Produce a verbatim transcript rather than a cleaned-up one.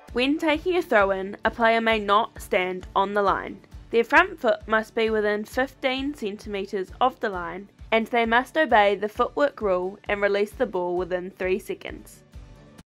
When taking a throw-in, a player may not stand on the line. Their front foot must be within fifteen centimetres of the line, and they must obey the footwork rule and release the ball within three seconds.